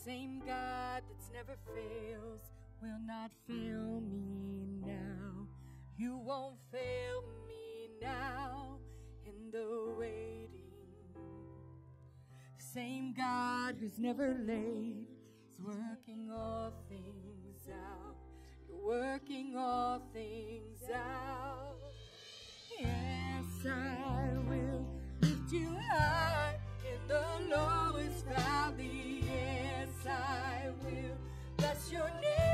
same God that's never fails will not fail me now. You won't fail me now in the waiting. The same God who's never late is working all things out. You're working all things out. Yes, I will lift you high in the lowest valley. Yes, I will bless your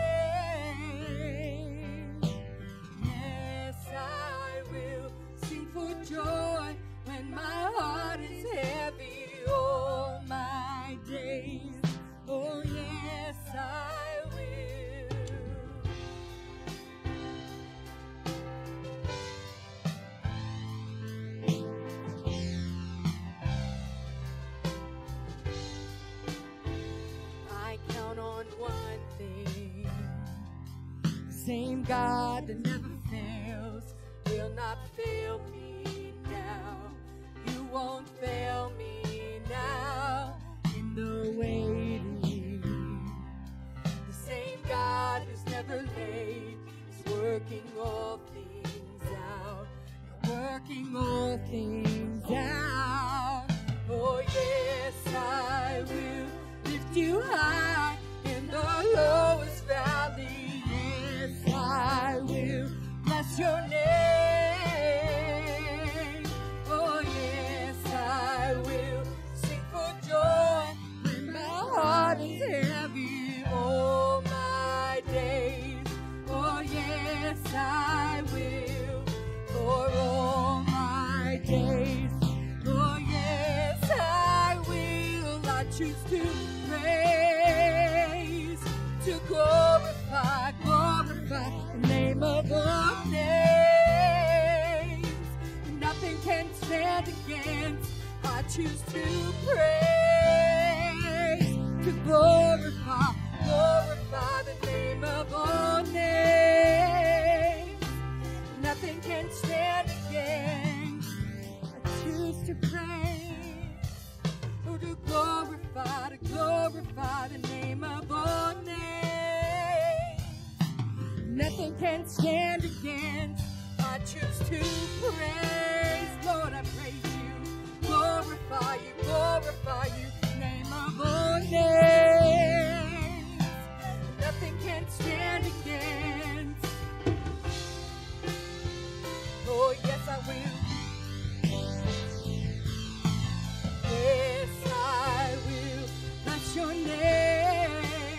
name. Yes, I will sing for joy when my heart is heavy all my days. Oh, yes, I will. I count on one thing. The same God that never fails will not fail me now. You won't fail me now in the waiting. The same God who's never late is working all things out. You're working all things out. Oh yes, I will lift you high in the lowest valley. Yes, I will bless your name. Oh yes, I will sing for joy when my heart is heavy all my days. Oh yes, I will for all my days. Oh yes, I will. I choose to praise, to glorify the name of our names. Nothing can stand against. I choose to praise, to glorify the name of our names. Nothing can stand against. I choose to praise, oh, to glorify the name of our name. Nothing can stand against. I choose to praise, Lord, I praise you, glorify you, name of our name. Nothing can stand against. Oh, yes, I will. Yes, I will bless your name.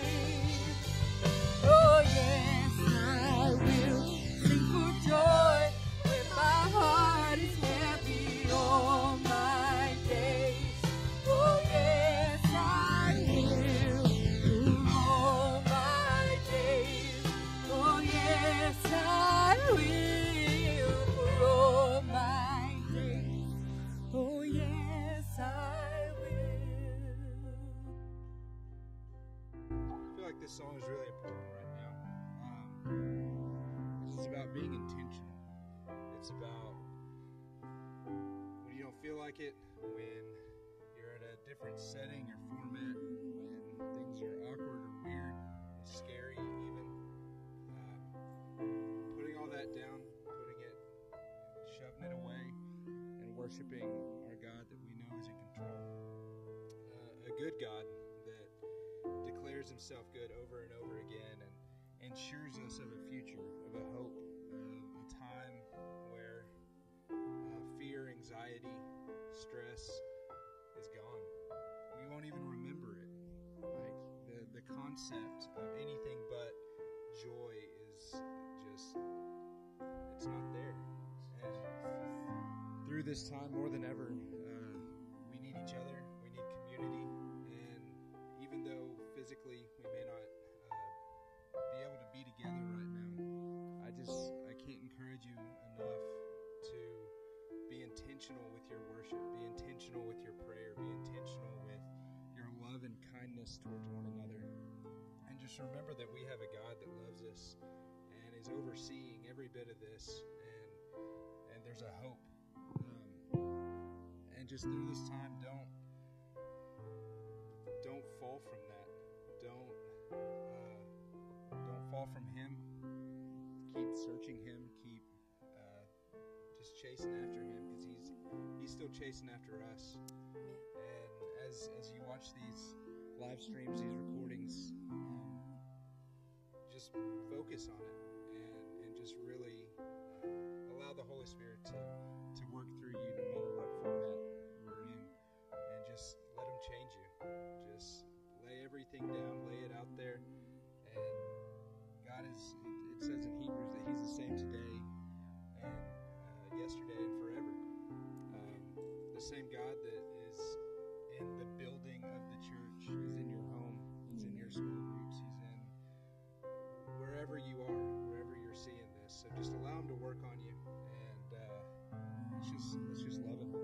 Oh, yes, I will sing for joy when my heart is heavy all my days. Oh, yes, I will for all my days. Oh, yes, I will for all my days. Oh, yes, I will. I feel like this song is really important right now. It's about being intentional. It's about when you don't feel like it, when you're at a different setting or format, when things are awkward or weird, or scary even. Putting all that down, shoving it away, and worshiping our God that we know is in control. A good God that declares himself good over and over again and ensures us of a future, of a hope, of a time where fear, anxiety, stress is gone. We won't even remember it. Like the concept of anything but joy is just, it's not there. And through this time, more than ever, we need each other, we need community, and even though physically we may not be able to be together right now, I can't encourage you enough to be intentional with your worship, be intentional with your prayer, be intentional with your love and kindness towards one another, and just remember that we have a God that loves us and is overseeing every bit of this, and there's a hope. And just through this time, don't fall from that. don't fall from Him. Keep searching Him. Keep just chasing after Him, because He's still chasing after us. And as you watch these live streams, these recordings, just focus on it and just really allow the Holy Spirit to work through you, no matter what format we're in, and just let Him change you. Just lay everything down, lay it out there, and God is, it says in Hebrews that He's the same today and yesterday and forever. The same God that is in the building of the church is in your home, He's in your small groups, He's in wherever you are, wherever you're seeing this. So just allow Him to work on you, and let's just love it.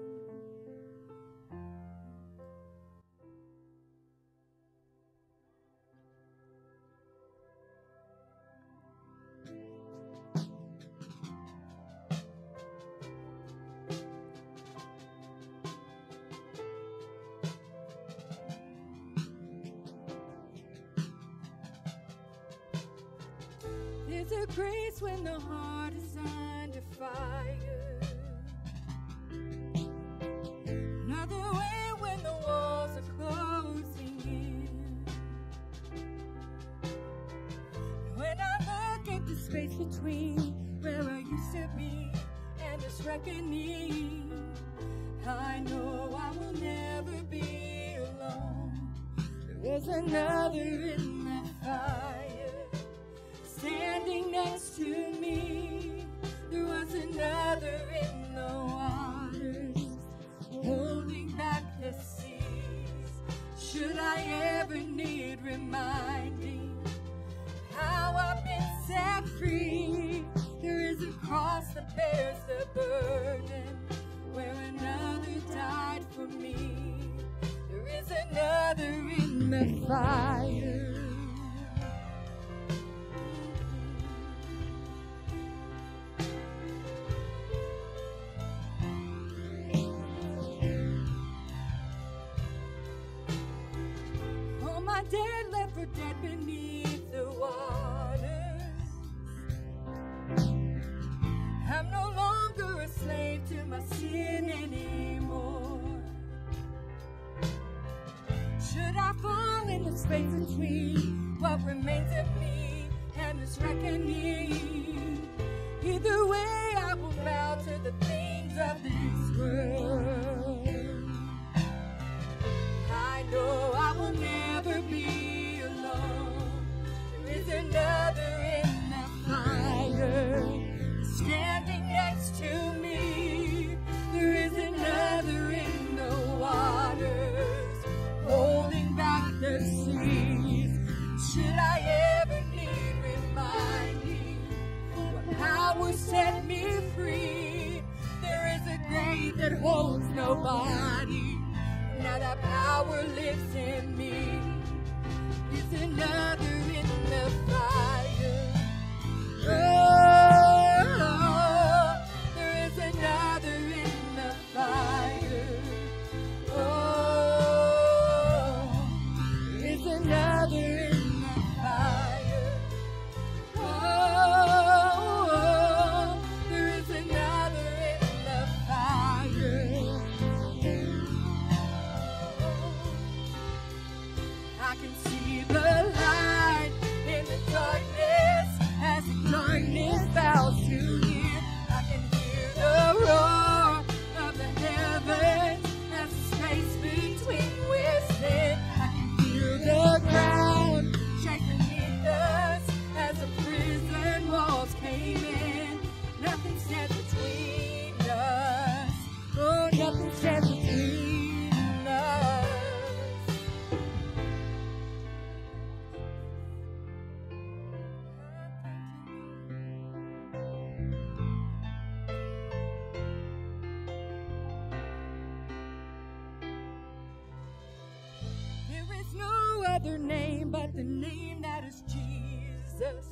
There's a grace when the heart is under fire. Another way when the walls are closing in. When I look at the space between where I used to be and this reckoning, I know I will never be alone. There's another in the fire. Standing next to me, there was another in the waters, holding back the seas. Should I ever need reminding how I've been set free, there is a cross that bears the burden, where another died for me. There is another in the fire. Dead, left for dead beneath the waters. I'm no longer a slave to my sin anymore. Should I fall in the space between what remains of me and this reckoning? Either way, I will bow to the things of this world. I know I will never be alone. There is another in the fire, standing next to me. There is another in the waters, holding back the seas. Should I ever need reminding what power set me free? There is a grave that holds nobody. Now that power lives in me. There's another in the fire. Oh, there is another in the fire. Oh, there is another in the fire. Oh, there is another in the fire. I can see the light in the darkness as the darkness bows to near. I can hear the roar of the heavens as the space between whistling. I can feel the ground shake beneath us as the prison walls came in. Nothing stands between us. Oh, nothing stands between us. There is no other name but the name that is Jesus.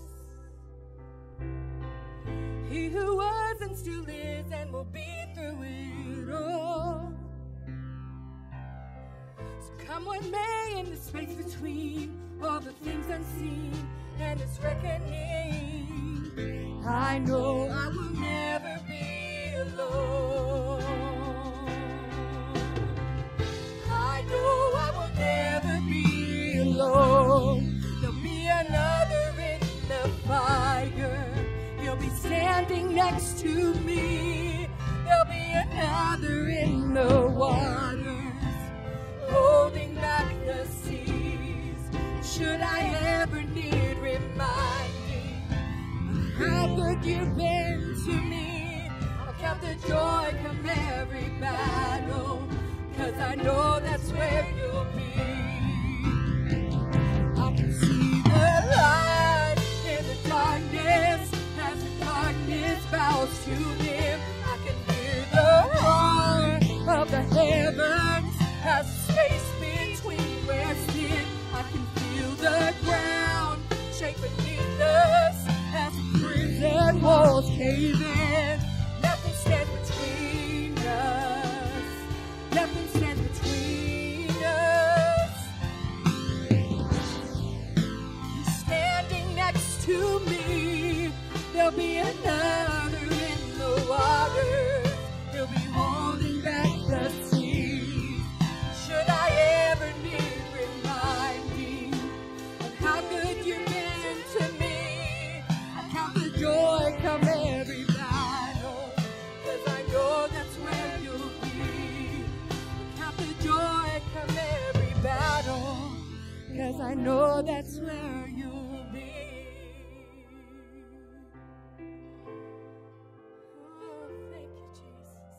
He who was and still is and will be through it all. So come what may in the space between all the things unseen and its reckoning. I know I will never be alone. I know I will never be alone. There'll be another in the fire. He'll be standing next to me. There'll be another in the waters, holding back the seas. Should I ever need reminding of how good you've been to me, I'll count the joy come every battle, 'cause I know that's where you'll be. I can see the light in the darkness as the darkness bows to him. I can hear the roar of the heavens as the space between resting. I can feel the ground shake beneath us as the prison walls cave in. Nothing stands between us. Nothing stands between us. You're standing next to me. There'll be another in the water. He'll be holding back the sea. Should I ever need reminding of how good you've been to me, I count the joy come every battle, 'cause I know that's where you'll be. I count the joy come every battle, 'cause I know that's where you'll be. Oh, thank you, Jesus.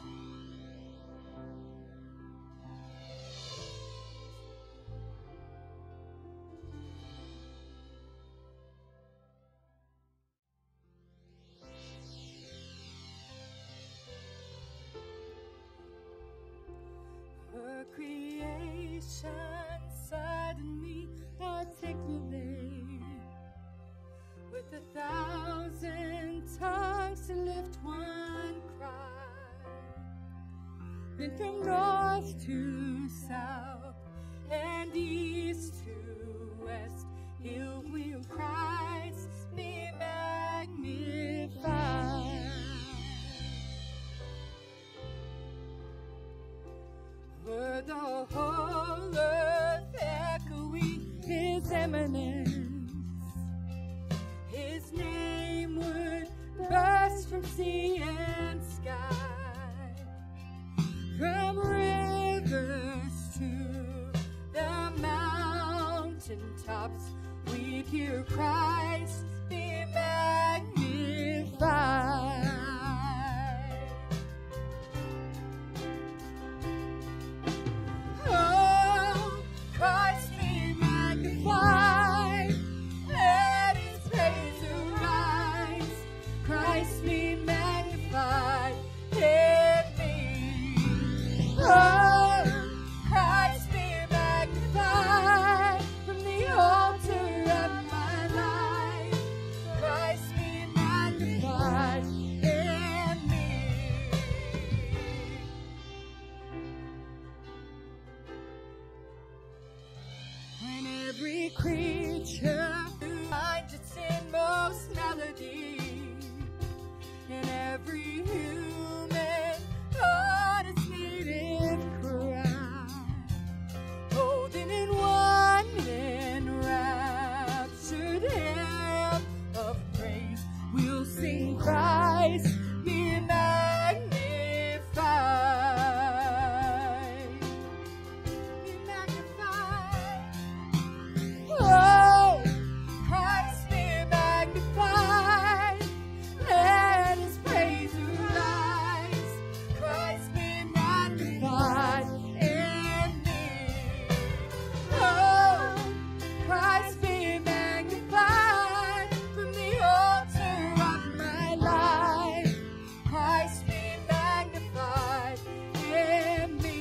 Her creation suddenly articulate with 1,000 tongues to lift one cry. Then from north to south and east to west, He'll will Christ be magnified. Were the whole earth echoing His eminence, His name would burst from sea and sky. From rivers to the mountain tops, we'd hear Christ be magnified. Oh, Christ be magnified. Let His praise arise. Christ be magnified in me. Oh, Christ be magnified from the altar of my life. Christ be magnified in me. When every creature finds its inmost melody, and every human heart its native cry, holding in one enraptured hymn of praise, we'll sing Christ be magnified. Be magnified. Oh, Christ be magnified. Let His praise arise. Christ be magnified in me. Oh, Christ be magnified from the altar of my life. Christ be magnified in me.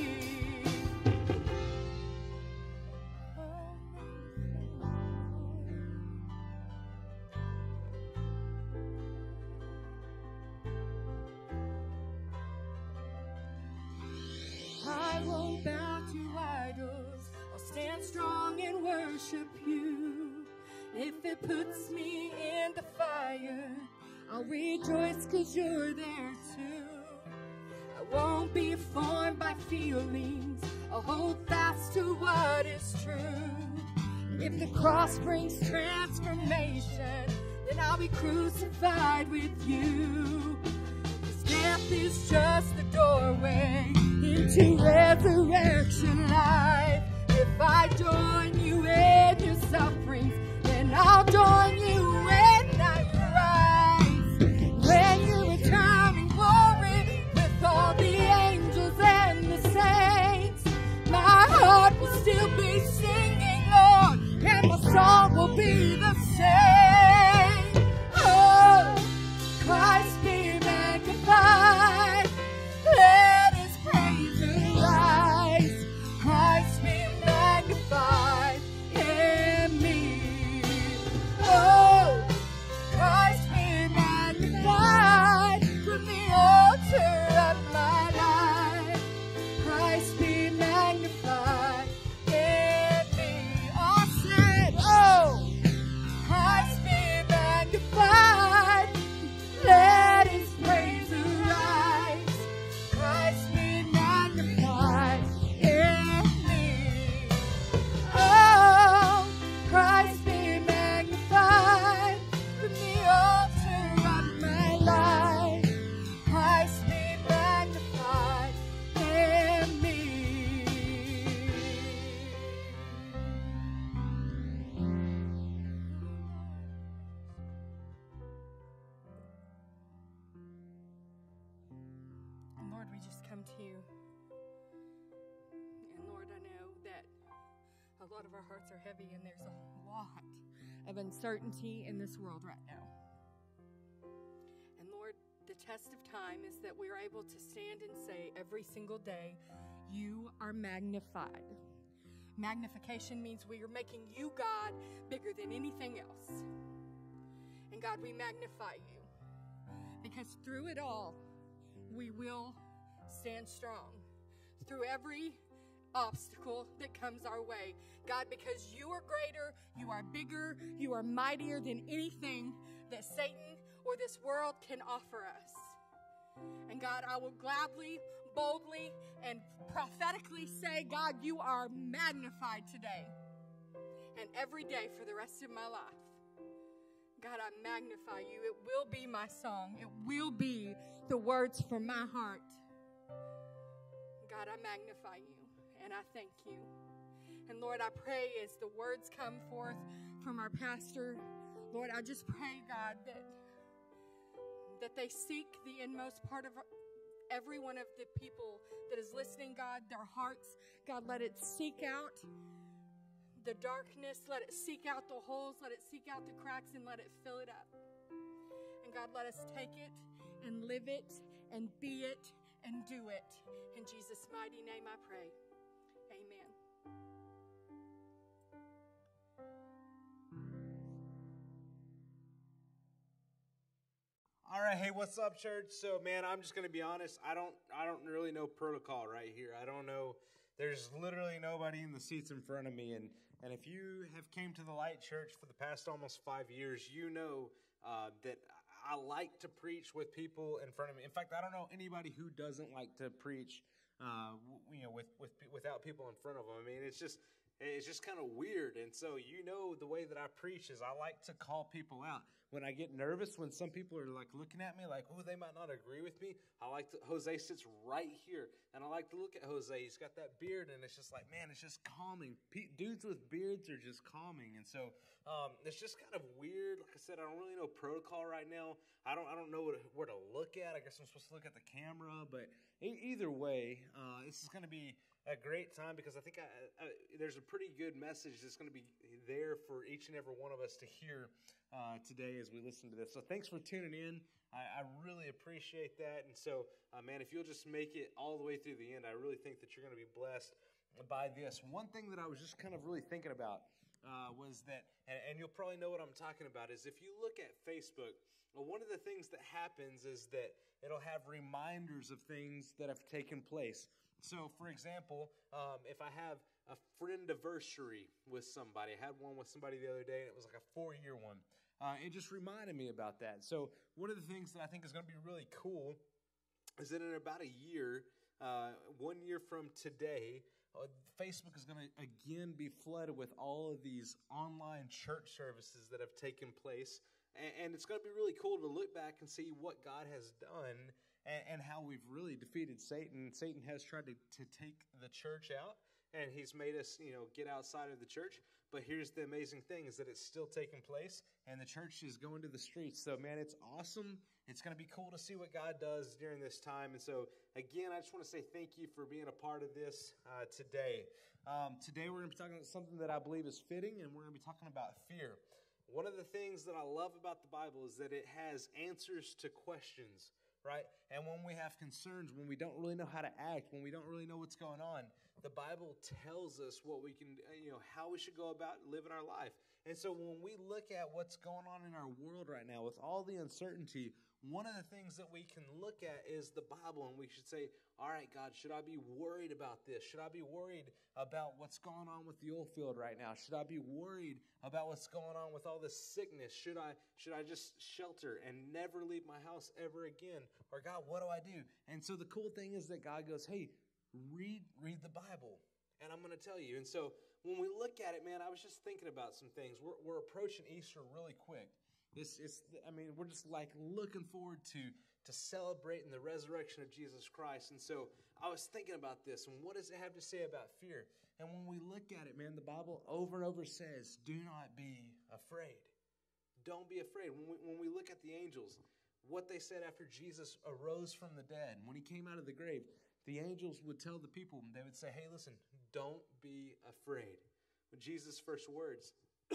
I won't bow to idols. I'll stand strong in worship. worship you. If it puts me in the fire, I'll rejoice 'cause you're there too. I won't be formed by feelings. I'll hold fast to what is true. If the cross brings transformation, then I'll be crucified with you. 'Cause death is just the doorway into resurrection life. If I join you in your sufferings, then I'll join you when I rise. When you return in glory with all the angels and the saints, my heart will still be singing, Lord, and my song will be the same. Oh, Christ be magnified. Let his praise arise. Christ be magnified in me. Oh, Christ be magnified from the altar of my life. Christ be magnified in me. All said, oh, Christ be magnified. Let his praise arise. Christ be magnified in me. Oh, Christ be magnified from the altar of my life. Christ be magnified in me. And Lord, we just come to you. And Lord, I know that a lot of our hearts are heavy and there's a lot of uncertainty in this world right now. And Lord, the test of time is that we're able to stand and say every single day, you are magnified. Magnification means we are making you, God, bigger than anything else. And God, we magnify you because through it all, we will stand strong. Through every obstacle that comes our way, God, because you are greater, you are bigger, you are mightier than anything that Satan or this world can offer us. And God, I will gladly, boldly, and prophetically say, God, you are magnified today and every day for the rest of my life. God, I magnify you. It will be my song. It will be the words from my heart. God, I magnify you and I thank you. And Lord, I pray as the words come forth from our pastor, Lord, I just pray, God, that they seek the inmost part of every one of the people that is listening, God, their hearts. God, let it seek out the darkness, let it seek out the holes, let it seek out the cracks, and let it fill it up. And God, let us take it and live it and be it and do it. In Jesus' mighty name I pray. Amen. All right, hey, what's up, church? So, man, I'm just gonna be honest. I don't really know protocol right here. I don't know. There's literally nobody in the seats in front of me, and if you have came to the Light Church for the past almost 5 years, you know that I like to preach with people in front of me. In fact, I don't know anybody who doesn't like to preach, without people in front of them. I mean, it's just kind of weird. And so, the way that I preach is I like to call people out. When I get nervous, when some people are like looking at me like, oh, they might not agree with me, Jose sits right here. And I like to look at Jose. He's got that beard, and it's just like, man, it's just calming. Dudes with beards are just calming. And so it's just kind of weird. Like I said, I don't really know protocol right now. I don't know where to look at. I guess I'm supposed to look at the camera. But either way, this is going to be a great time because I think there's a pretty good message that's going to be there for each and every one of us to hear today as we listen to this. So thanks for tuning in. I really appreciate that. And so, man, if you'll just make it all the way through the end, I really think that you're going to be blessed by this. One thing that I was just kind of really thinking about was that, and you'll probably know what I'm talking about, is if you look at Facebook, one of the things that happens is that it'll have reminders of things that have taken place. So, for example, if I have a friend anniversary with somebody, I had one with somebody the other day, and it was like a 4-year one. It just reminded me about that. So, one of the things that I think is going to be really cool is that in about a year, 1 year from today, Facebook is going to again be flooded with all of these online church services that have taken place. And it's going to be really cool to look back and see what God has done and how we've really defeated Satan. Satan has tried to take the church out, and he's made us, get outside of the church. But here's the amazing thing is that it's still taking place, and the church is going to the streets. So, man, it's awesome. It's going to be cool to see what God does during this time. And so, again, I just want to say thank you for being a part of this today. Today we're going to be talking about something that I believe is fitting, and we're going to be talking about fear. One of the things that I love about the Bible is that it has answers to questions, right? And when we have concerns, when we don't really know how to act, when we don't really know what's going on, the Bible tells us what we can, how we should go about living our life. And so when we look at what's going on in our world right now with all the uncertainty, one of the things that we can look at is the Bible, and we should say, all right, God, should I be worried about this? Should I be worried about what's going on with the oil field right now? Should I be worried about what's going on with all this sickness? Should I just shelter and never leave my house ever again? Or God, what do I do? And so the cool thing is that God goes, hey, read the Bible. And I'm going to tell you. And so when we look at it, man, I was just thinking about some things. We're approaching Easter really quick. We're just like looking forward to celebrating the resurrection of Jesus Christ. And so I was thinking about this, and what does it have to say about fear? And when we look at it, man, the Bible over and over says, do not be afraid. Don't be afraid. When we look at the angels, what they said after Jesus arose from the dead, when he came out of the grave, the angels would tell the people, they would say, hey, listen, don't be afraid. When Jesus' first words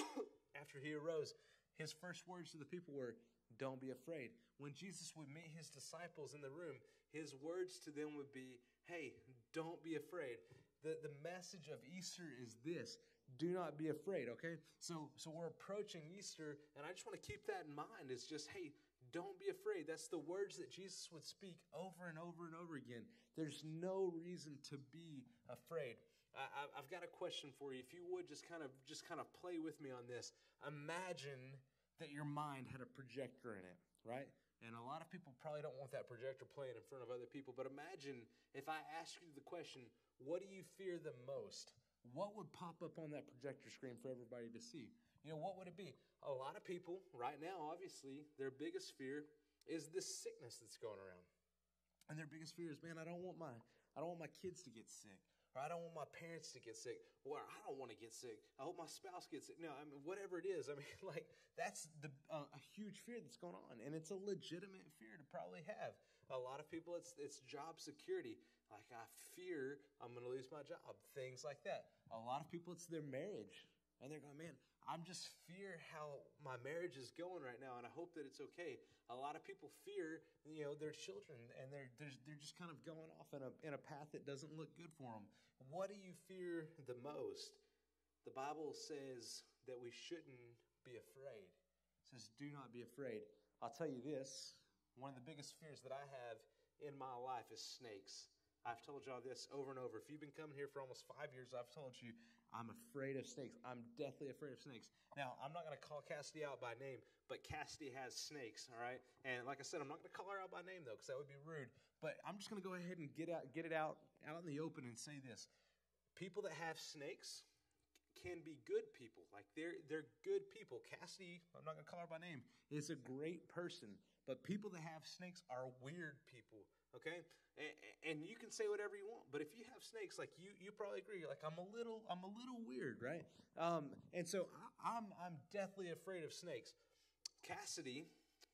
after he arose, his first words to the people were, don't be afraid. When Jesus would meet his disciples in the room, his words to them would be, hey, don't be afraid. The message of Easter is this, do not be afraid, okay? So we're approaching Easter, and I just want to keep that in mind. It's just, hey, don't be afraid. That's the words that Jesus would speak over and over and over again. There's no reason to be afraid. I've got a question for you. If you would just kind of play with me on this. Imagine that your mind had a projector in it, right? And a lot of people probably don't want that projector playing in front of other people. But imagine if I asked you the question, what do you fear the most? What would pop up on that projector screen for everybody to see? What would it be? A lot of people right now, obviously, their biggest fear is this sickness that's going around. And their biggest fear is, man, I don't want my kids to get sick. Or I don't want my parents to get sick. Or I don't want to get sick. I hope my spouse gets sick. No, whatever it is. That's a huge fear that's going on. And it's a legitimate fear to probably have. A lot of people, it's job security. Like, I fear I'm going to lose my job. Things like that. A lot of people, it's their marriage. And they're going, man, I'm just fear how my marriage is going right now, and I hope that it's okay. A lot of people fear, their children, and they're just kind of going off in a path that doesn't look good for them. What do you fear the most? The Bible says that we shouldn't be afraid. It says, do not be afraid. I'll tell you this, one of the biggest fears that I have in my life is snakes. I've told y'all this over and over. If you've been coming here for almost 5 years, I've told you I'm afraid of snakes. I'm deathly afraid of snakes. Now, I'm not going to call Cassidy out by name, but Cassidy has snakes, all right? And like I said, I'm not going to call her out by name, though, because that would be rude. But I'm just going to go ahead and get it out in the open and say this. People that have snakes can be good people. Like, they're good people. Cassidy, I'm not going to call her by name, is a great person. But people that have snakes are weird people, okay? And you can say whatever you want, but if you have snakes, like you probably agree, like I'm a little weird, right? And so I'm deathly afraid of snakes. Cassidy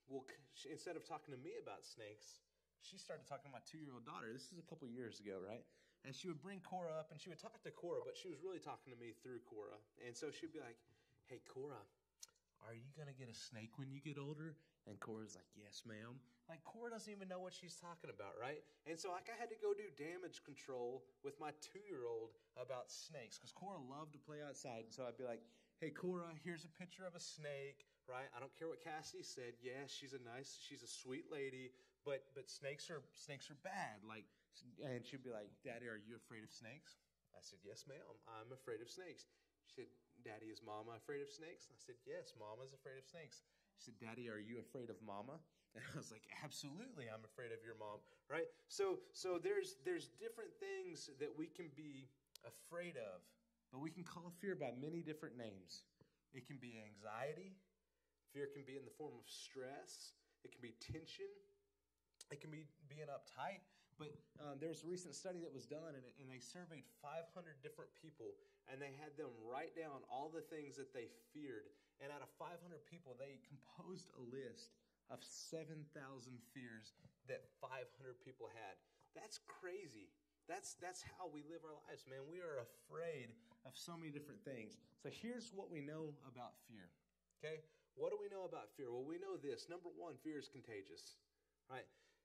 instead of talking to me about snakes, she started talking to my 2-year-old daughter. This is a couple years ago, right? And she would bring Cora up, and she would talk to Cora, but she was really talking to me through Cora. And so she'd be like, "Hey, Cora, are you going to get a snake when you get older?" And Cora's like, "Yes, ma'am." Like, Cora doesn't even know what she's talking about, right? And so, I had to go do damage control with my 2-year-old about snakes, because Cora loved to play outside. And so I'd be like, "Hey, Cora, here's a picture of a snake," right? I don't care what Cassidy said. Yes, she's a sweet lady, but snakes are bad. Like, And she'd be like, Daddy, are you afraid of snakes? I said, yes, ma'am, I'm afraid of snakes. She said, Daddy, is Mama afraid of snakes? I said, yes, Mama's afraid of snakes. She said, Daddy, are you afraid of Mama? And I was like, absolutely, I'm afraid of your mom, right? So there's different things that we can be afraid of, but we can call fear by many different names. It can be anxiety. Fear can be in the form of stress. It can be tension. It can be being uptight. But there was a recent study that was done, and they surveyed 500 different people, and they had them write down all the things that they feared. And out of 500 people, they composed a list of 7,000 fears that 500 people had. That's crazy. That's how we live our lives, man. We are afraid of so many different things. So here's what we know about fear, okay? What do we know about fear? Well, we know this. Number one, fear is contagious, right?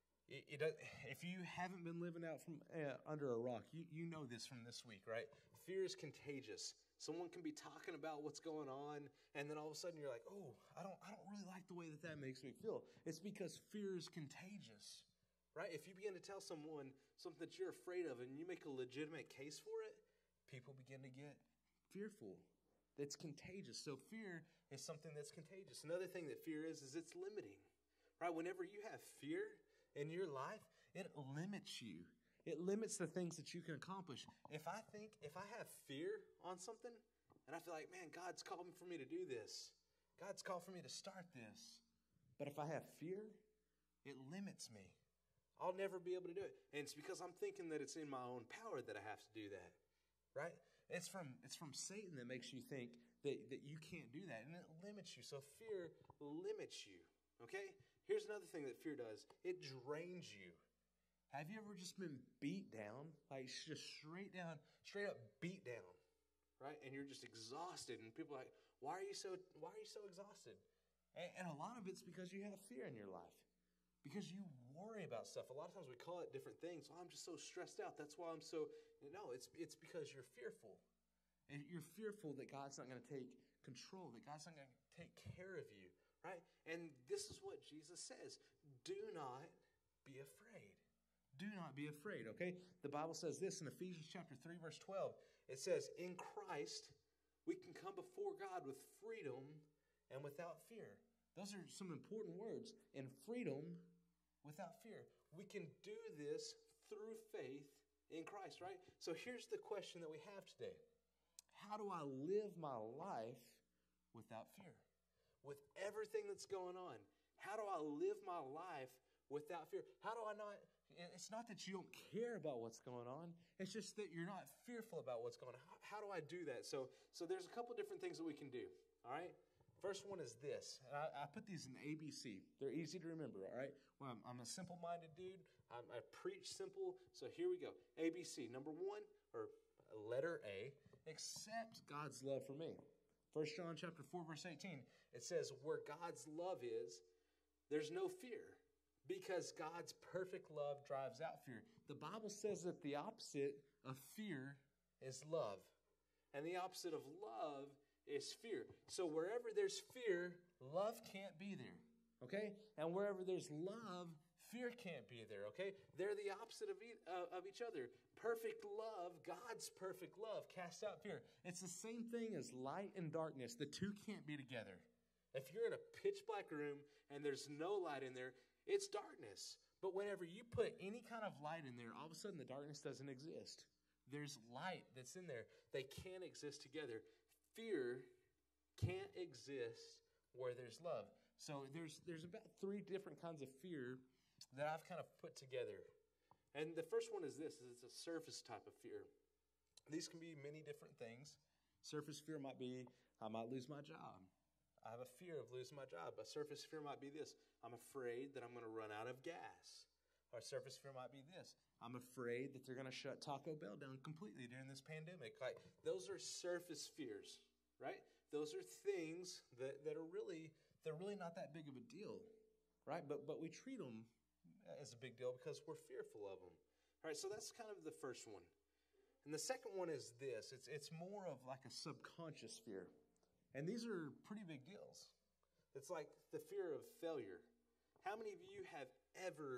If you haven't been living out from under a rock, you know this from this week, right? Fear is contagious. Someone can be talking about what's going on, and then all of a sudden you're like, oh, I don't really like the way that makes me feel. It's because fear is contagious, right? If you begin to tell someone something that you're afraid of and you make a legitimate case for it, people begin to get fearful. That's contagious. So fear is something that's contagious. Another thing that fear is it's limiting, right? Whenever you have fear in your life, it limits you. It limits the things that you can accomplish. If I have fear on something, and I feel like, man, God's called for me to do this. God's called for me to start this. But if I have fear, it limits me. I'll never be able to do it. And it's because I'm thinking that it's in my own power that I have to do that, right? It's from Satan that makes you think that you can't do that, and it limits you. So fear limits you, okay? Here's another thing that fear does. It drains you. Have you ever just been beat down? Like just straight up beat down, right? And you're just exhausted, and people are like, why are you so exhausted? And a lot of it's because you have fear in your life. Because you worry about stuff. A lot of times we call it different things. Oh, I'm just so stressed out. That's why I'm so... No, it's because you're fearful. And you're fearful that God's not going to take control, that God's not going to take care of you, right? And this is what Jesus says. Do not be afraid. Do not be afraid, okay? The Bible says this in Ephesians chapter 3, verse 12. It says, in Christ, we can come before God with freedom and without fear. Those are some important words. In freedom, without fear. We can do this through faith in Christ, right? So here's the question that we have today. How do I live my life without fear? With everything that's going on, how do I live my life without fear? How do I not... It's not that you don't care about what's going on. It's just that you're not fearful about what's going on. How do I do that? So there's a couple different things that we can do, all right? First one is this, and I put these in ABC. They're easy to remember, all right? Well, I'm a simple-minded dude. I preach simple, so here we go. ABC, number one, or letter A, accept God's love for me. 1 John chapter 4, verse 18, it says, where God's love is, there's no fear, because God's perfect love drives out fear. The Bible says that the opposite of fear is love, and the opposite of love is fear. So wherever there's fear, love can't be there, okay? And wherever there's love, fear can't be there, okay? They're the opposite of each other. Perfect love, God's perfect love, casts out fear. It's the same thing as light and darkness. The two can't be together. If you're in a pitch black room and there's no light in there, it's darkness. But whenever you put any kind of light in there, all of a sudden the darkness doesn't exist. There's light that's in there. They can't exist together. Fear can't exist where there's love. So there's about 3 different kinds of fear that I've kind of put together. And the first one is this, it's a surface type of fear. These can be many different things. Surface fear might be, I might lose my job. I have a fear of losing my job. A surface fear might be this, I'm afraid that I'm going to run out of gas. Or a surface fear might be this, I'm afraid that they're going to shut Taco Bell down completely during this pandemic. Like, those are surface fears, right? Those are things that are really not that big of a deal, right? But we treat them as a big deal because we're fearful of them. All right, so that's kind of the first one. And the second one is this. It's more of like a subconscious fear. And these are pretty big deals. It's like the fear of failure. How many of you have ever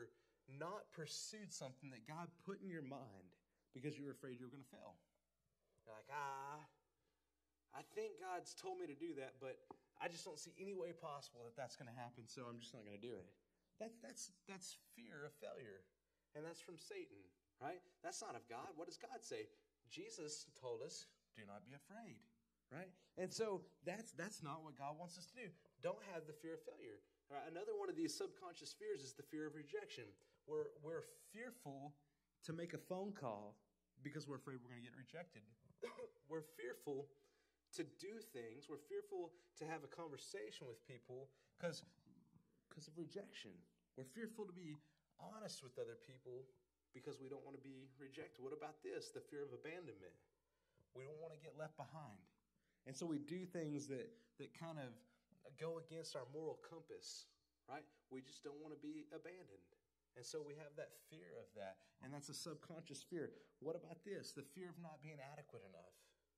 not pursued something that God put in your mind because you were afraid you were going to fail. You're like, I think God's told me to do that, but I just don't see any way possible that that's going to happen, so I'm just not going to do it. That's fear of failure, and that's from Satan, right? That's not of God. What does God say? Jesus told us, do not be afraid, right? And so that's not what God wants us to do. Don't have the fear of failure. All right, another one of these subconscious fears is the fear of rejection. We're fearful to make a phone call because we're afraid we're going to get rejected. We're fearful to do things. We're fearful to have a conversation with people because of rejection. We're fearful to be honest with other people because we don't want to be rejected. What about this? The fear of abandonment. We don't want to get left behind. And so we do things that kind of go against our moral compass, right? We just don't want to be abandoned. And so we have that fear of that, and that's a subconscious fear. What about this? The fear of not being adequate enough.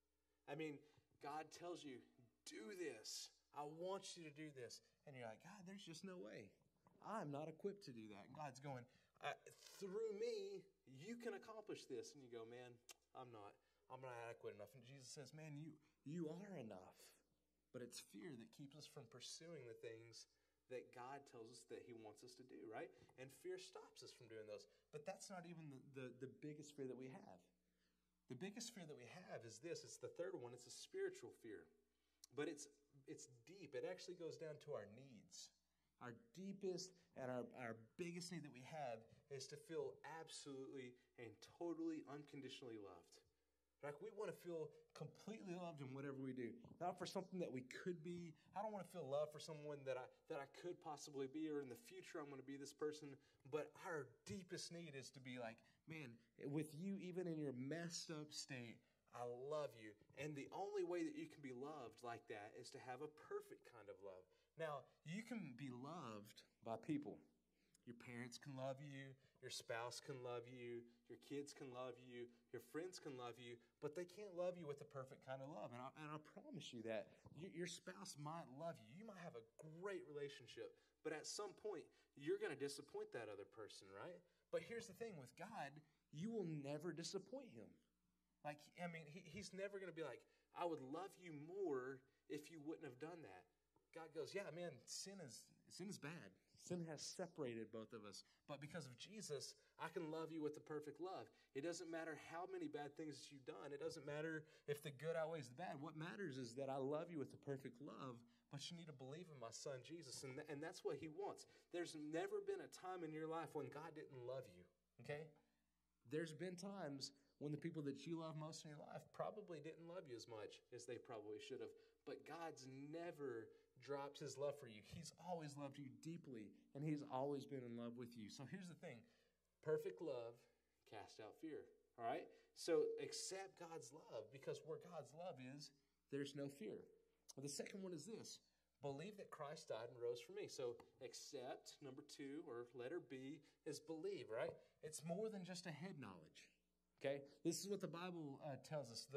I mean, God tells you, do this. I want you to do this. And you're like, God, there's just no way. I'm not equipped to do that. And God's going, through me, you can accomplish this. And you go, man, I'm not adequate enough. And Jesus says, man, you are enough. But it's fear that keeps us from pursuing the things that God tells us that he wants us to do, right? And fear stops us from doing those. But that's not even the biggest fear that we have. The biggest fear that we have is this. It's the third one. It's a spiritual fear. But it's deep. It actually goes down to our needs. Our deepest and our biggest need that we have is to feel absolutely and totally unconditionally loved. Like, we want to feel completely loved in whatever we do. Not for something that we could be. I don't want to feel love for someone that I could possibly be, or in the future I'm going to be this person. But our deepest need is to be like, man, with you, even in your messed up state, I love you. And the only way that you can be loved like that is to have a perfect kind of love. Now, you can be loved by people. Your parents can love you. Your spouse can love you. Your kids can love you. Your friends can love you. But they can't love you with the perfect kind of love. And I promise you that. Your spouse might love you. You might have a great relationship. But at some point, you're going to disappoint that other person, right? But here's the thing with God, you will never disappoint him. Like, I mean, he's never going to be like, I would love you more if you wouldn't have done that. God goes, yeah, man, sin is bad. Sin has separated both of us. But because of Jesus, I can love you with the perfect love. It doesn't matter how many bad things that you've done. It doesn't matter if the good outweighs the bad. What matters is that I love you with the perfect love, but you need to believe in my son, Jesus. And that's what he wants. There's never been a time in your life when God didn't love you, okay? There's been times when the people that you love most in your life probably didn't love you as much as they probably should have. But God's never dropped his love for you. He's always loved you deeply, and he's always been in love with you. So here's the thing. Perfect love casts out fear, all right? So accept God's love, because where God's love is, there's no fear. Well, the second one is this. Believe that Christ died and rose for me. So accept, number 2, or letter B, is believe, right? It's more than just a head knowledge, okay? This is what the Bible tells us.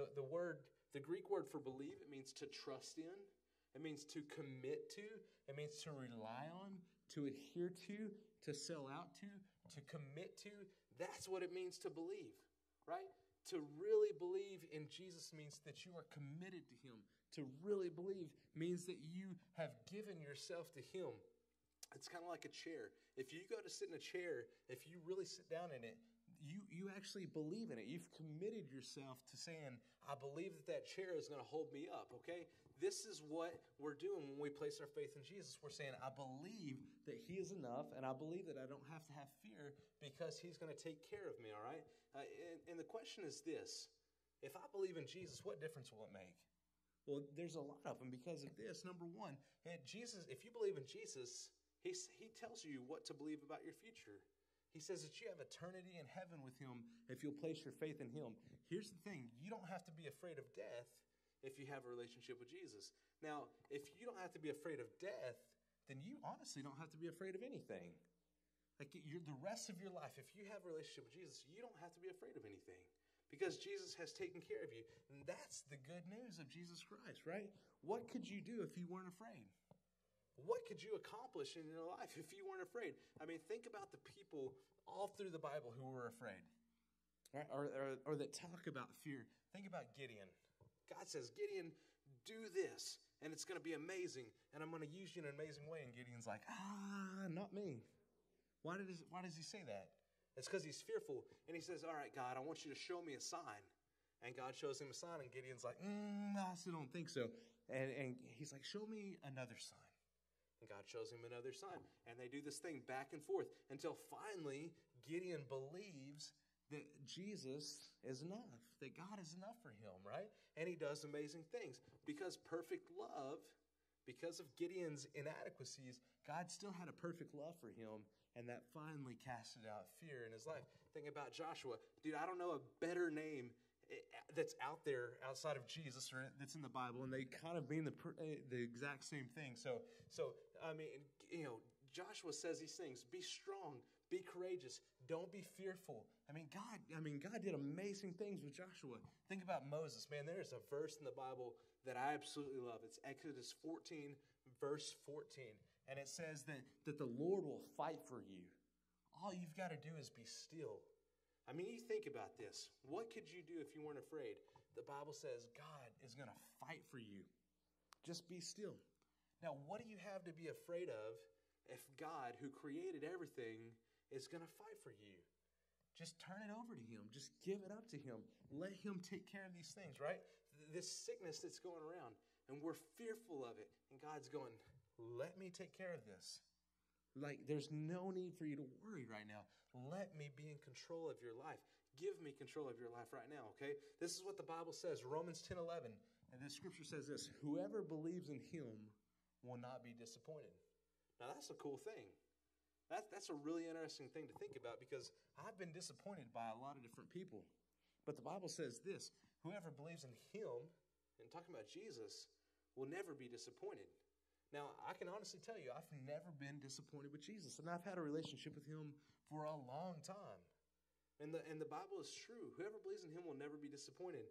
The Greek word for believe, it means to trust in. It means to commit to. It means to rely on, to adhere to sell out to commit to. That's what it means to believe, right? To really believe in Jesus means that you are committed to him. To really believe means that you have given yourself to him. It's kind of like a chair. If you go to sit in a chair, if you really sit down in it, you actually believe in it. You've committed yourself to saying, I believe that chair is going to hold me up, okay? This is what we're doing when we place our faith in Jesus. We're saying, I believe that he is enough, and I believe that I don't have to have fear because he's going to take care of me, all right? And the question is this. If I believe in Jesus, what difference will it make? Well, there's a lot of them because of this. Number 1, Jesus. If you believe in Jesus, he tells you what to believe about your future. He says that you have eternity in heaven with him if you'll place your faith in him. Here's the thing. You don't have to be afraid of death if you have a relationship with Jesus. Now, if you don't have to be afraid of death, then you honestly don't have to be afraid of anything. Like, the rest of your life, if you have a relationship with Jesus, you don't have to be afraid of anything because Jesus has taken care of you. And that's the good news of Jesus Christ, right? What could you do if you weren't afraid? what could you accomplish in your life if you weren't afraid? I mean, think about the people all through the Bible who were afraid, right? Or that talk about fear. Think about Gideon. God says, Gideon, do this, and it's going to be amazing, and I'm going to use you in an amazing way. And Gideon's like, not me. Why does he say that? It's because he's fearful, and he says, all right, God, I want you to show me a sign. And God shows him a sign, and Gideon's like, I still don't think so. And he's like, show me another sign. And God shows him another sign. And they do this thing back and forth until finally Gideon believes that Jesus is enough, that God is enough for him, right? And he does amazing things. Because perfect love, because of Gideon's inadequacies, God still had a perfect love for him, and that finally casted out fear in his life. Think about Joshua. Dude, I don't know a better name that's out there outside of Jesus or that's in the Bible, and they kind of mean the exact same thing. So I mean, Joshua says these things: be strong, be courageous, don't be fearful. I mean, God did amazing things with Joshua. Think about Moses, man. There is a verse in the Bible that I absolutely love. It's Exodus 14, verse 14, and it says that the Lord will fight for you. All you've got to do is be still. I mean, you think about this. What could you do if you weren't afraid? The Bible says God is going to fight for you. Just be still. Now, what do you have to be afraid of if God, who created everything, is going to fight for you? Just turn it over to him. Just give it up to him. Let him take care of these things, right? This sickness that's going around, and we're fearful of it. And God's going, let me take care of this. Like, there's no need for you to worry right now. Let me be in control of your life. Give me control of your life right now, okay? This is what the Bible says, Romans 10:11. And the scripture says this: whoever believes in him will not be disappointed. Now, that's a cool thing. That's a really interesting thing to think about, because I've been disappointed by a lot of different people. But the Bible says this: whoever believes in him, and talking about Jesus, will never be disappointed. Now, I can honestly tell you, I've never been disappointed with Jesus, and I've had a relationship with him for a long time. And the Bible is true. Whoever believes in him will never be disappointed.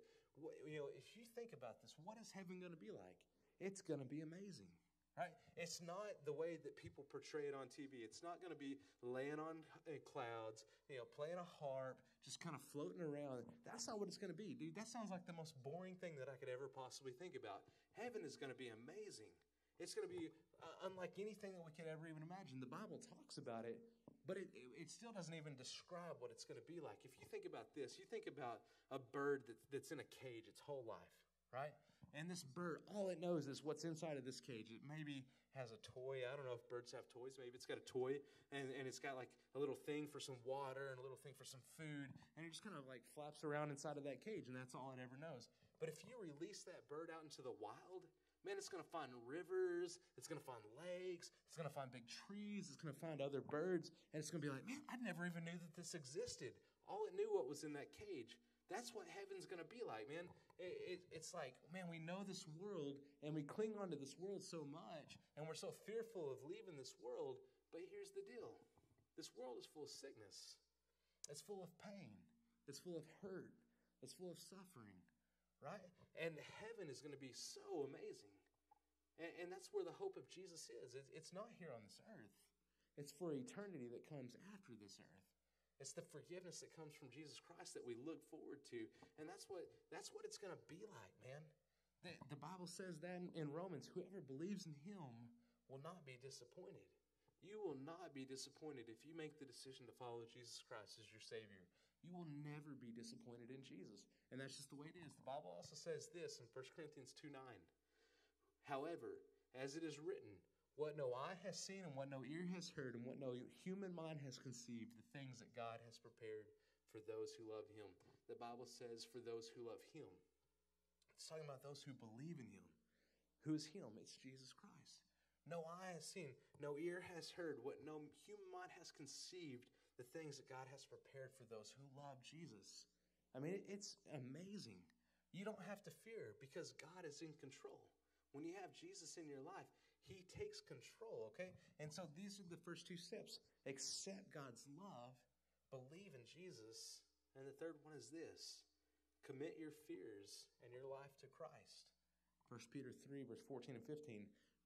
If you think about this, what is heaven going to be like? It's going to be amazing, right? It's not the way that people portray it on TV. It's not going to be laying on clouds, playing a harp, just kind of floating around. That's not what it's going to be, dude. That sounds like the most boring thing that I could ever possibly think about. Heaven is going to be amazing. It's going to be unlike anything that we could ever even imagine. The Bible talks about it, but it still doesn't even describe what it's going to be like. If you think about this, you think about a bird that's in a cage its whole life, right? And this bird, all it knows is what's inside of this cage. It maybe has a toy. I don't know if birds have toys. Maybe it's got a toy, and it's got like a little thing for some water and a little thing for some food, and it just kind of like flaps around inside of that cage, and that's all it ever knows. But if you release that bird out into the wild, man, it's going to find rivers, it's going to find lakes, it's going to find big trees, it's going to find other birds, and it's going to be like, man, I never even knew that this existed. All it knew what was in that cage. That's what heaven's going to be like, man. It's like, man, we know this world, and we cling onto this world so much, and we're so fearful of leaving this world, but here's the deal. This world is full of sickness. It's full of pain. It's full of hurt. It's full of suffering. Right? And heaven is going to be so amazing. And that's where the hope of Jesus is. It's not here on this earth. It's for eternity that comes after this earth. It's the forgiveness that comes from Jesus Christ that we look forward to. And that's what it's going to be like, man. The Bible says that in Romans, whoever believes in him will not be disappointed. You will not be disappointed if you make the decision to follow Jesus Christ as your Savior. You will never be disappointed in Jesus. And that's just the way it is. The Bible also says this in 1 Corinthians 2:9. However, as it is written, what no eye has seen and what no ear has heard and what no human mind has conceived, the things that God has prepared for those who love him. The Bible says for those who love him. It's talking about those who believe in him. Who is him? It's Jesus Christ. No eye has seen, no ear has heard, what no human mind has conceived, the things that God has prepared for those who love Jesus. I mean, it's amazing. You don't have to fear because God is in control. When you have Jesus in your life, he takes control, okay? And so these are the first two steps. Accept God's love, believe in Jesus, and the third one is this. Commit your fears and your life to Christ. 1 Peter 3, verse 14 and 15.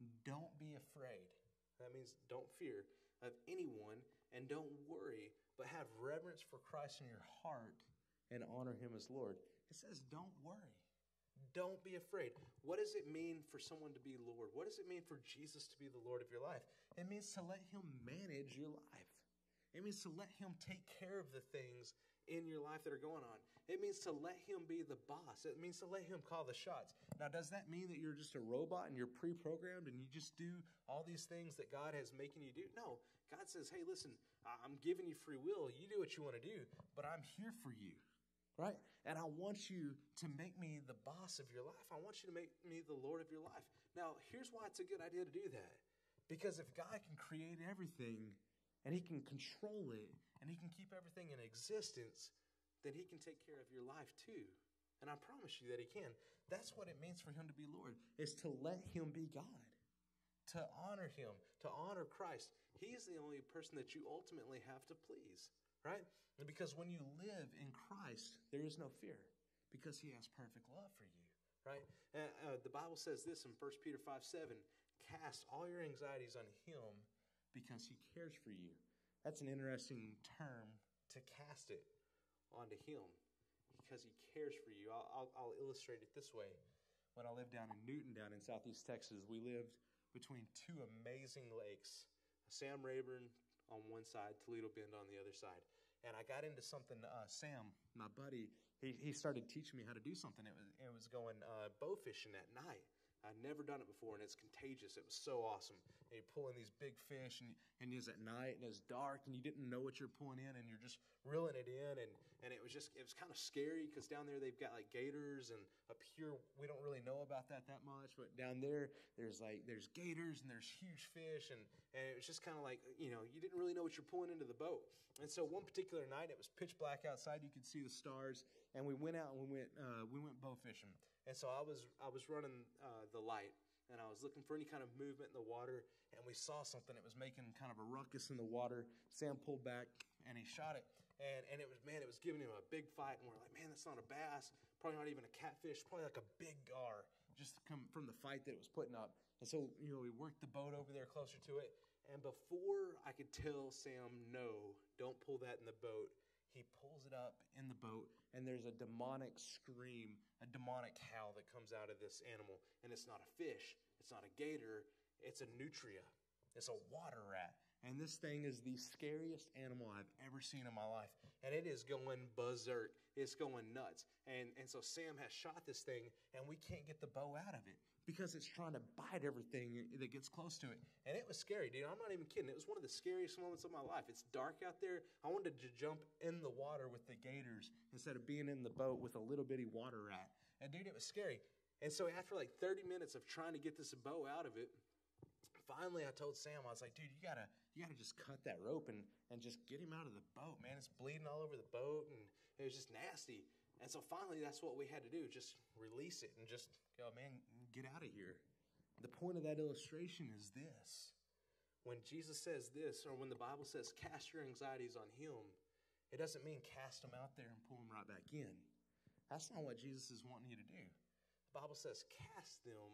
Don't be afraid. That means don't fear of anyone, and don't worry, but have reverence for Christ in your heart and honor him as Lord. It says don't worry. Don't be afraid. What does it mean for someone to be Lord? What does it mean for Jesus to be the Lord of your life? It means to let him manage your life. It means to let him take care of the things in your life that are going on. It means to let him be the boss. It means to let him call the shots. Now, does that mean that you're just a robot and you're pre-programmed and you just do all these things that God has making you do? No. God says, hey, listen, I'm giving you free will. You do what you want to do, but I'm here for you. Right? And I want you to make me the boss of your life. I want you to make me the Lord of your life. Now, here's why it's a good idea to do that. Because if God can create everything and he can control it and he can keep everything in existence, then he can take care of your life too. And I promise you that he can. That's what it means for him to be Lord, is to let him be God, to honor him, to honor Christ. He's the only person that you ultimately have to please. Right? Because when you live in Christ, there is no fear because he has perfect love for you. Right? The Bible says this in 1 Peter 5:7, cast all your anxieties on him because he cares for you. That's an interesting term, to cast it onto him because he cares for you. I'll illustrate it this way. When I lived down in Newton, down in southeast Texas, we lived between two amazing lakes, Sam Rayburn on one side, Toledo Bend on the other side. And I got into something, Sam, my buddy, he started teaching me how to do something. It was going bow fishing at night. I'd never done it before, and it's contagious. It was so awesome. And you're pulling these big fish, and it's at night, and it's dark, and you didn't know what you're pulling in, and you're just reeling it in, and it was kind of scary, because down there they've got like gators, and up here we don't really know about that much, but down there there's gators, and there's huge fish, and it was just kind of like, you didn't really know what you're pulling into the boat. And so one particular night, it was pitch black outside, you could see the stars, and we went out and we went bow fishing. And so I was running the light, and I was looking for any kind of movement in the water, and we saw something that was making kind of a ruckus in the water. Sam pulled back, and he shot it, and it was giving him a big fight, and we're like, man, that's not a bass, probably not even a catfish, probably like a big gar, just come from the fight that it was putting up. And so, we worked the boat over there closer to it, and before I could tell Sam, no, don't pull that in the boat, he pulls it up in the boat, and there's a demonic scream, a demonic howl that comes out of this animal. And it's not a fish. It's not a gator. It's a nutria. It's a water rat. And this thing is the scariest animal I've ever seen in my life. And it is going berserk. It's going nuts. And so Sam has shot this thing, and we can't get the bow out of it because it's trying to bite everything that gets close to it. And it was scary, dude. I'm not even kidding. It was one of the scariest moments of my life. It's dark out there. I wanted to jump in the water with the gators instead of being in the boat with a little bitty water rat. And, dude, it was scary. And so after like 30 minutes of trying to get this bow out of it, finally I told Sam, I was like, dude, you gotta just cut that rope and just get him out of the boat, man. It's bleeding all over the boat, and it was just nasty. And so finally, that's what we had to do, just release it and just go, man, get out of here. The point of that illustration is this. When Jesus says this, or when the Bible says cast your anxieties on him, it doesn't mean cast them out there and pull them right back in. That's not what Jesus is wanting you to do. The Bible says cast them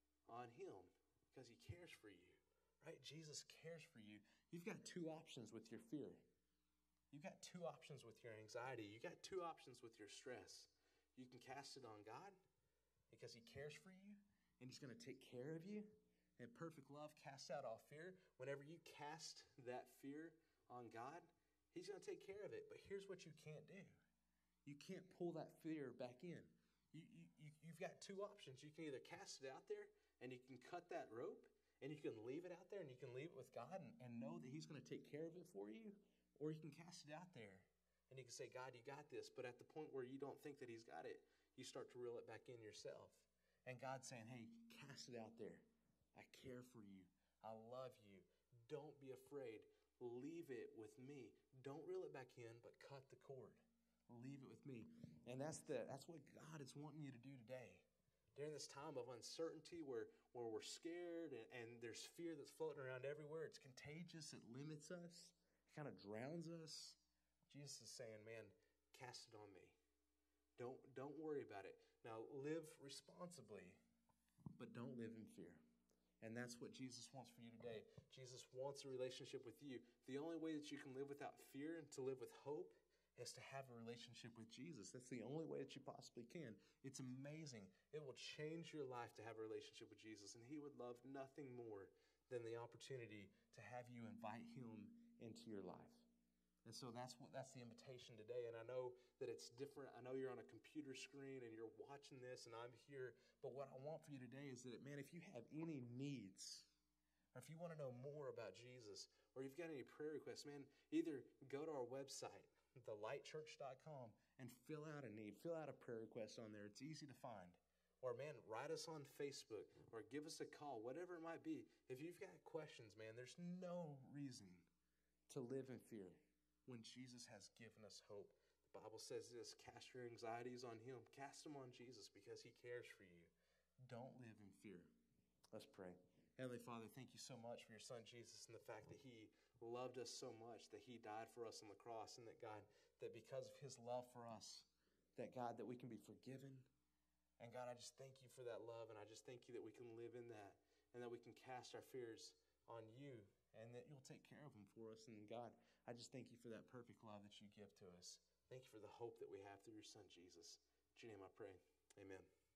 on him because he cares for you, right? Jesus cares for you. You've got two options with your fear. You've got two options with your anxiety. You've got two options with your stress. You can cast it on God because he cares for you and he's going to take care of you. And perfect love casts out all fear. Whenever you cast that fear on God, he's going to take care of it. But here's what you can't do. You can't pull that fear back in. You've got two options. You can either cast it out there and you can cut that rope and you can leave it out there and you can leave it with God and know that he's going to take care of it for you. Or you can cast it out there and you can say, God, you got this. But at the point where you don't think that he's got it, you start to reel it back in yourself. And God's saying, hey, cast it out there. I care for you. I love you. Don't be afraid. Leave it with me. Don't reel it back in, but cut the cord. Leave it with me. And that's what God is wanting you to do today. During this time of uncertainty where we're scared and there's fear that's floating around everywhere, it's contagious, it limits us, it kind of drowns us. Jesus is saying, man, cast it on me. Don't worry about it. Now, live responsibly, but don't live in fear. And that's what Jesus wants for you today. Jesus wants a relationship with you. The only way that you can live without fear and to live with hope is to have a relationship with Jesus. That's the only way that you possibly can. It's amazing. It will change your life to have a relationship with Jesus, and he would love nothing more than the opportunity to have you invite him into your life. And so that's the invitation today. And I know that it's different. I know you're on a computer screen and you're watching this and I'm here. But what I want for you today is that, man, if you have any needs, or if you want to know more about Jesus, or you've got any prayer requests, man, either go to our website, thelightchurch.com, and fill out a need. Fill out a prayer request on there. It's easy to find. Or, man, write us on Facebook or give us a call, whatever it might be. If you've got questions, man, there's no reason to live in fear when Jesus has given us hope. The Bible says this, cast your anxieties on him. Cast them on Jesus because he cares for you. Don't live in fear. Let's pray. Heavenly Father, thank you so much for your son Jesus and the fact that he loved us so much, that he died for us on the cross, and that, God, that because of his love for us, that, God, that we can be forgiven. And, God, I just thank you for that love, and I just thank you that we can live in that, and that we can cast our fears on you, and that you'll take care of them for us. And, God, I just thank you for that perfect love that you give to us. Thank you for the hope that we have through your son, Jesus. In your name I pray. Amen.